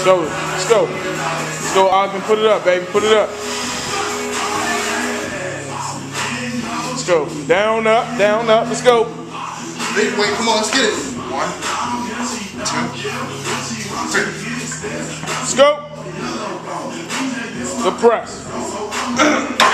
Let's go. Let's go, Ogden. Put it up, baby. Put it up. Let's go. Down, up, down, up. Let's go. Wait, come on, let's get it. 1, 2, 3. Let's go. The press.